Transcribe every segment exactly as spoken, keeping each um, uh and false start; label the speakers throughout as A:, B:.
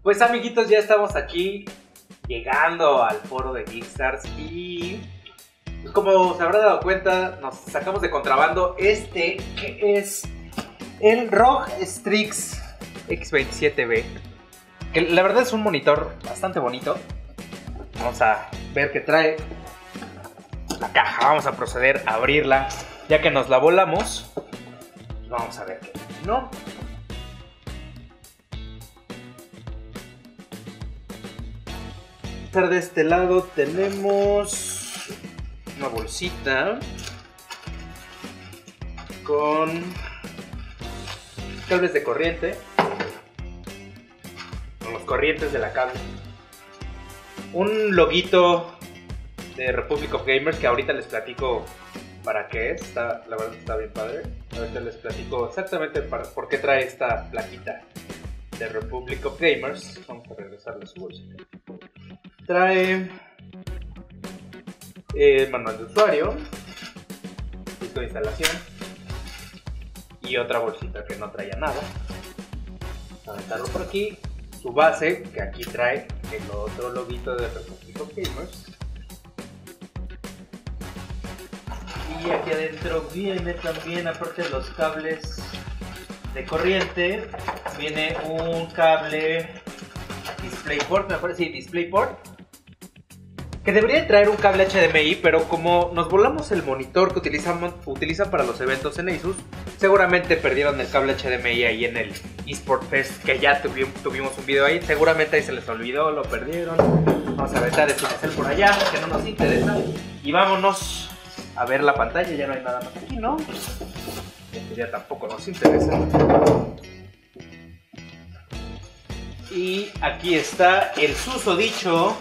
A: Pues amiguitos, ya estamos aquí llegando al foro de Geekstars y pues, como se habrán dado cuenta, nos sacamos de contrabando este que es el R O G Strix X veintisiete B, que la verdad es un monitor bastante bonito. Vamos a ver qué trae la caja, vamos a proceder a abrirla ya que nos la volamos. Vamos a ver qué no. De este lado tenemos una bolsita con cables de corriente, con los corrientes de la cable, un loguito de Republic of Gamers que ahorita les platico para qué es. Está, la verdad está bien padre. Ahorita les platico exactamente para, por qué trae esta plaquita de Republic of Gamers. Vamos a regresarle su bolsita. Trae el manual de usuario, disco de instalación y otra bolsita que no traía nada. Vamos a aventarlo por aquí. Su base, que aquí trae el otro loguito de Republic of Gamers. Y aquí adentro viene también, aparte de los cables de corriente, viene un cable DisplayPort, me parece, sí, DisplayPort, que debería traer un cable H D M I, pero como nos volamos el monitor que utilizamos, utilizan para los eventos en Asus, seguramente perdieron el cable H D M I ahí en el eSport Fest, que ya tuvi tuvimos un video ahí, seguramente ahí se les olvidó, lo perdieron. Vamos a aventar este pincel por allá, que no nos interesa, y vámonos a ver la pantalla. Ya no hay nada más aquí, ¿no? Este ya tampoco nos interesa. Y aquí está el susodicho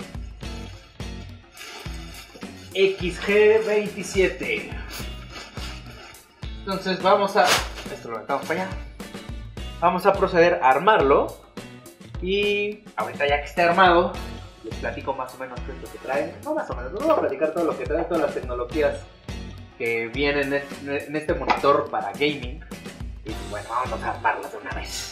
A: X G veintisiete. Entonces vamos a... esto lo metamos para allá. Vamos a proceder a armarlo. Y ahorita ya que esté armado, les platico más o menos qué es lo que trae. No más o menos, no voy a platicar todo lo que trae, todas las tecnologías que vienen en este monitor para gaming. Y bueno, vamos a armarlas de una vez.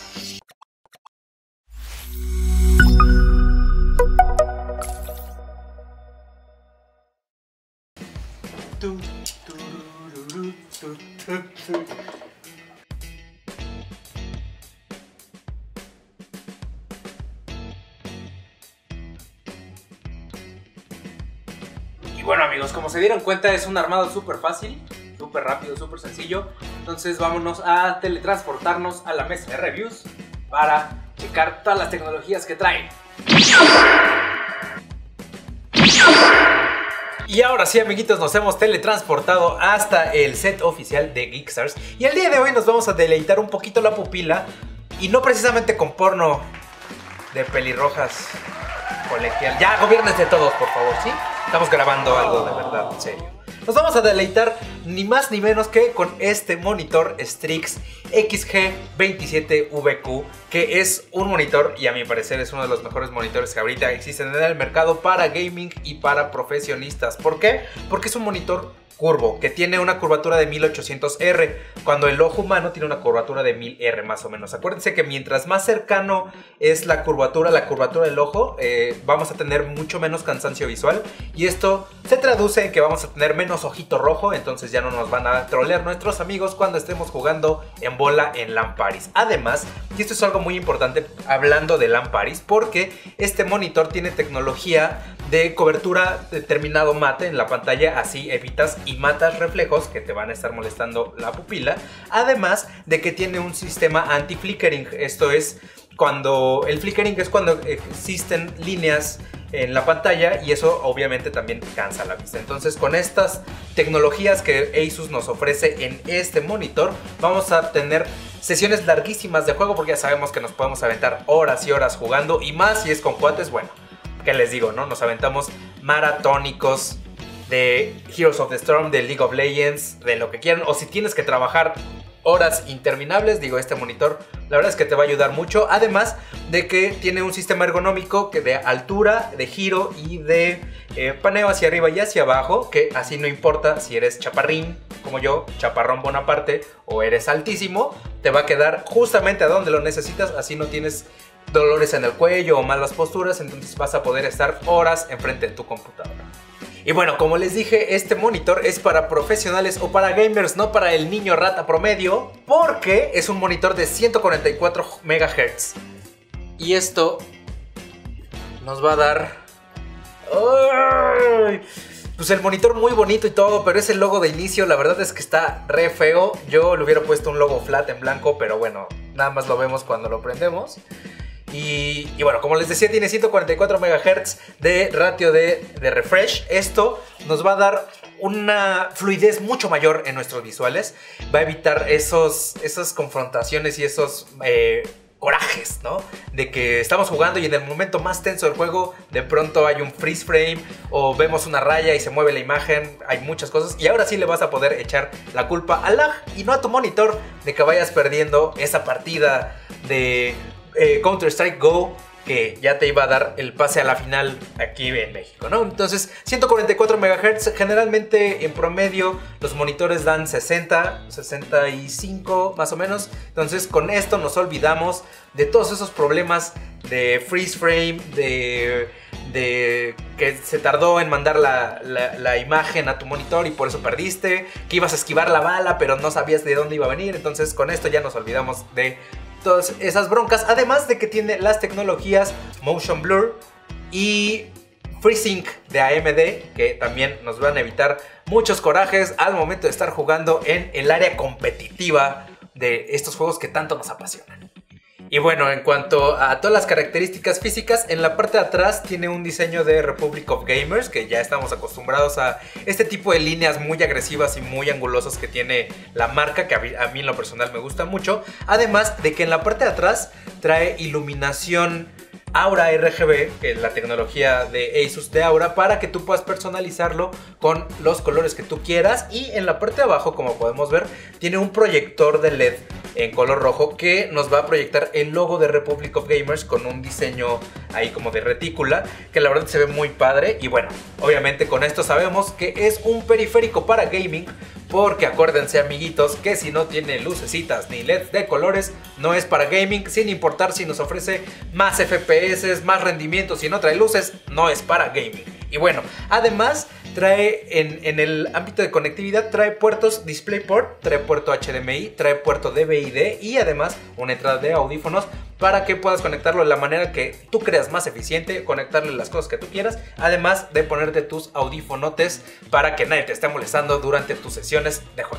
A: Y bueno amigos, como se dieron cuenta es un armado súper fácil, súper rápido, súper sencillo. Entonces vámonos a teletransportarnos a la mesa de reviews para checar todas las tecnologías que traen. Y ahora sí amiguitos, nos hemos teletransportado hasta el set oficial de Geekstars. Y el día de hoy nos vamos a deleitar un poquito la pupila. Y no precisamente con porno de pelirrojas colegial. Ya, gobiernense todos por favor, ¿sí? Estamos grabando algo de verdad, en serio. Nos vamos a deleitar ni más ni menos que con este monitor Strix X G veintisiete V Q, que es un monitor, y a mi parecer es uno de los mejores monitores que ahorita existen en el mercado para gaming y para profesionistas. ¿Por qué? Porque es un monitor curvo, que tiene una curvatura de mil ochocientos R, cuando el ojo humano tiene una curvatura de mil R más o menos. Acuérdense que mientras más cercano es la curvatura, la curvatura del ojo, eh, vamos a tener mucho menos cansancio visual, y esto se traduce en que vamos a tener menos ojito rojo, entonces ya no nos van a trolear nuestros amigos cuando estemos jugando en bola en LAN Paris. Además, y esto es algo muy importante hablando de LAN Paris, porque este monitor tiene tecnología de cobertura determinado mate en la pantalla, así evitas y matas reflejos que te van a estar molestando la pupila. Además de que tiene un sistema anti-flickering. Esto es cuando... el flickering es cuando existen líneas en la pantalla y eso obviamente también cansa la vista. Entonces con estas tecnologías que Asus nos ofrece en este monitor, vamos a tener sesiones larguísimas de juego, porque ya sabemos que nos podemos aventar horas y horas jugando, y más si es con cuates. Bueno, ¿qué les digo, no? Nos aventamos maratónicos de Heroes of the Storm, de League of Legends, de lo que quieran. O si tienes que trabajar horas interminables, digo, este monitor la verdad es que te va a ayudar mucho. Además de que tiene un sistema ergonómico que de altura, de giro y de eh, paneo hacia arriba y hacia abajo, que así no importa si eres chaparrín como yo, chaparrón Bonaparte, o eres altísimo, te va a quedar justamente a donde lo necesitas. Así no tienes dolores en el cuello o malas posturas, entonces vas a poder estar horas enfrente de tu computadora. Y bueno, como les dije, este monitor es para profesionales o para gamers, no para el niño rata promedio, porque es un monitor de ciento cuarenta y cuatro megahertz. Y esto nos va a dar... ¡Ay! Pues el monitor muy bonito y todo, pero ese logo de inicio la verdad es que está re feo. Yo le hubiera puesto un logo flat en blanco, pero bueno, nada más lo vemos cuando lo prendemos. Y, y bueno, como les decía, tiene ciento cuarenta y cuatro megahertz de ratio de, de refresh. Esto nos va a dar una fluidez mucho mayor en nuestros visuales. Va a evitar esos, esas confrontaciones y esos eh, corajes, ¿no? De que estamos jugando y en el momento más tenso del juego de pronto hay un freeze frame o vemos una raya y se mueve la imagen. Hay muchas cosas y ahora sí le vas a poder echar la culpa al lag y no a tu monitor de que vayas perdiendo esa partida de... Eh, Counter-Strike Go, que ya te iba a dar el pase a la final aquí en México, ¿no? Entonces, ciento cuarenta y cuatro megahertz, generalmente en promedio los monitores dan sesenta, sesenta y cinco más o menos. Entonces, con esto nos olvidamos de todos esos problemas de freeze frame, de, de que se tardó en mandar la, la, la imagen a tu monitor y por eso perdiste, que ibas a esquivar la bala pero no sabías de dónde iba a venir. Entonces, con esto ya nos olvidamos de todas esas broncas, además de que tiene las tecnologías Motion Blur y FreeSync de A M D, que también nos van a evitar muchos corajes al momento de estar jugando en el área competitiva de estos juegos que tanto nos apasionan. Y bueno, en cuanto a todas las características físicas, en la parte de atrás tiene un diseño de Republic of Gamers, que ya estamos acostumbrados a este tipo de líneas muy agresivas y muy angulosas que tiene la marca, que a mí, a mí en lo personal me gusta mucho. Además de que en la parte de atrás trae iluminación Aura R G B, que es la tecnología de Asus de Aura, para que tú puedas personalizarlo con los colores que tú quieras. Y en la parte de abajo, como podemos ver, tiene un proyector de L E D en color rojo que nos va a proyectar el logo de Republic of Gamers con un diseño ahí como de retícula, que la verdad se ve muy padre. Y bueno, obviamente con esto sabemos que es un periférico para gaming, porque acuérdense, amiguitos, que si no tiene lucecitas ni L E Ds de colores, no es para gaming, sin importar si nos ofrece más F P S, más rendimiento. Si no trae luces, no es para gaming. Y bueno, además trae en, en el ámbito de conectividad, trae puertos DisplayPort, trae puerto H D M I, trae puerto D V I D y además una entrada de audífonos para que puedas conectarlo de la manera que tú creas más eficiente, conectarle las cosas que tú quieras, además de ponerte tus audífonotes para que nadie te esté molestando durante tus sesiones de juego.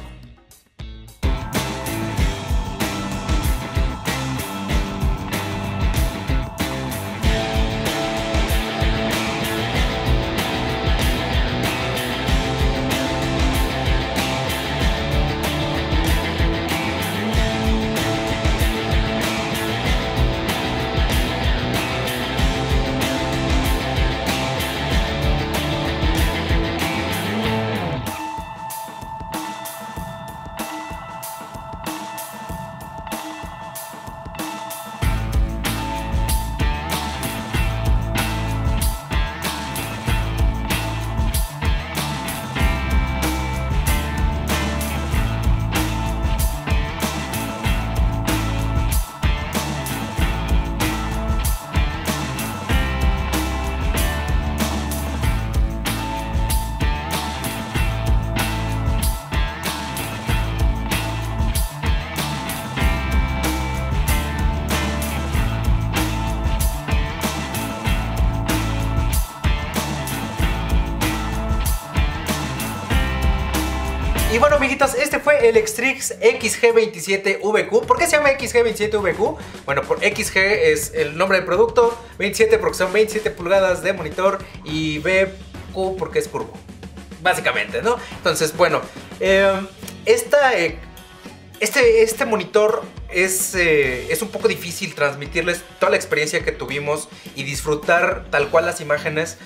A: Y bueno, amiguitos, este fue el Xtrix X G veintisiete V Q. ¿Por qué se llama X G veintisiete V Q? Bueno, por X G es el nombre del producto, veintisiete porque son veintisiete pulgadas de monitor y V Q porque es curvo, básicamente, ¿no? Entonces, bueno, eh, esta, eh, este, este monitor es, eh, es un poco difícil transmitirles toda la experiencia que tuvimos y disfrutar tal cual las imágenes,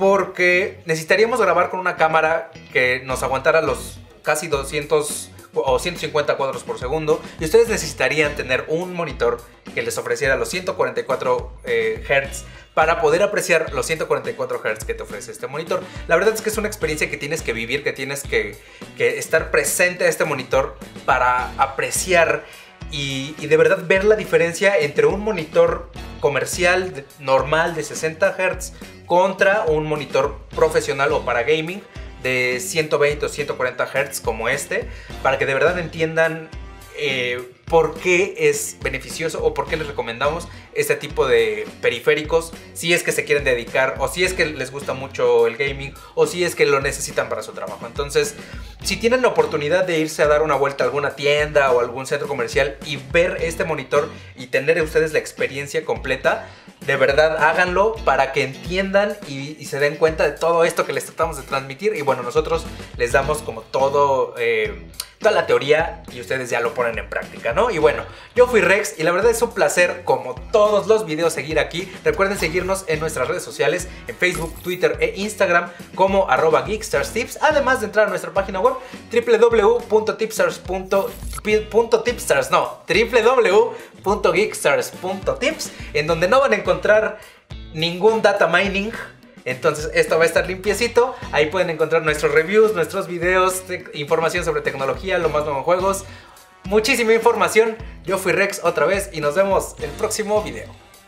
A: porque necesitaríamos grabar con una cámara que nos aguantara los casi doscientos o ciento cincuenta cuadros por segundo, y ustedes necesitarían tener un monitor que les ofreciera los ciento cuarenta y cuatro eh, Hz para poder apreciar los ciento cuarenta y cuatro Hz que te ofrece este monitor. La verdad es que es una experiencia que tienes que vivir, que tienes que, que estar presente a este monitor para apreciar y, y de verdad ver la diferencia entre un monitor comercial de, normal de sesenta hertz contra un monitor profesional o para gaming de ciento veinte o ciento cuarenta hertz como este, para que de verdad entiendan eh, por qué es beneficioso o por qué les recomendamos este tipo de periféricos, si es que se quieren dedicar o si es que les gusta mucho el gaming o si es que lo necesitan para su trabajo. Entonces, si tienen la oportunidad de irse a dar una vuelta a alguna tienda o algún centro comercial y ver este monitor y tener ustedes la experiencia completa, de verdad háganlo para que entiendan y, y se den cuenta de todo esto que les tratamos de transmitir. Y bueno, nosotros les damos como todo, eh, toda la teoría y ustedes ya lo ponen en práctica, ¿no? Y bueno, yo fui Rex y la verdad es un placer, como todos los videos, seguir aquí. Recuerden seguirnos en nuestras redes sociales, en Facebook, Twitter e Instagram como arroba geekstars.tips, además de entrar a nuestra página web w w w punto tipstars punto tipstars, no, w w w punto geekstars punto tips, en donde no van a encontrar ningún data mining. Entonces esto va a estar limpiecito. Ahí pueden encontrar nuestros reviews, nuestros videos, información sobre tecnología, lo más nuevo en juegos, muchísima información. Yo fui Rex otra vez y nos vemos en el próximo video.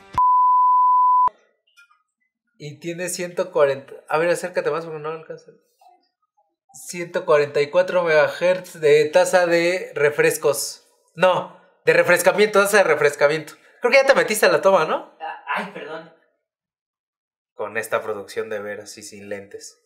A: Y tiene ciento cuarenta. A ver, acércate más porque no alcanza. ciento cuarenta y cuatro megahertz de tasa de refrescos. No, de refrescamiento, tasa de refrescamiento. Creo que ya te metiste a la toma, ¿no?
B: Ay, perdón.
A: Con esta producción de veras y sin lentes.